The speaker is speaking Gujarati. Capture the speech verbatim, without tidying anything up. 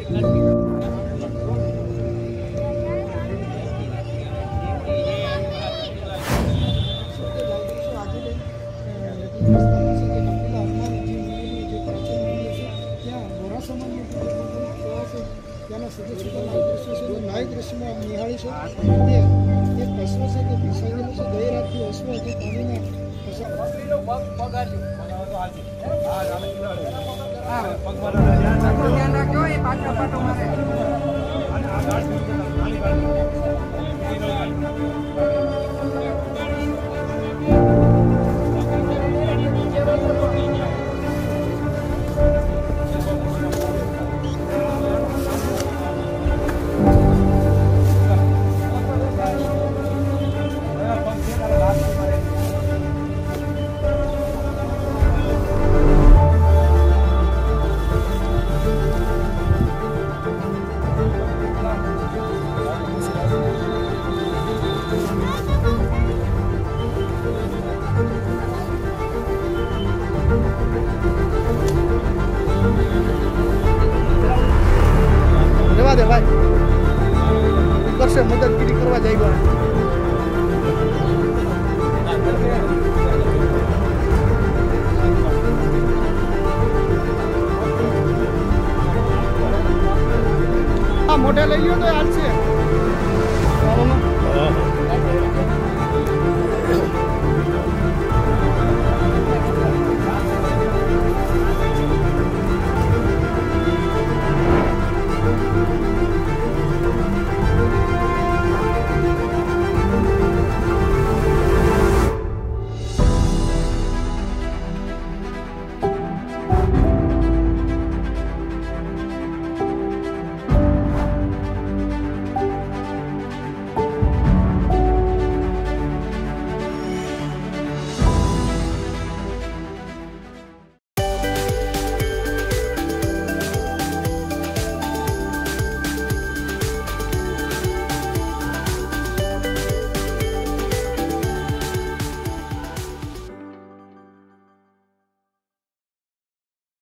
નાય દ્રશ્યમાં નિહાળી છે તે એક અશ્વ છે તે પીસાયેલું છે ગઈ રાતથી અશ્વ તે પાણીના ધ્યાન રાખજો એ પાછળ પાટો મારે દે ભાઈ કરશે મદદગીરી કરવા જાય ગયો આ મોઢે લઈ લ્યો તો હાલશે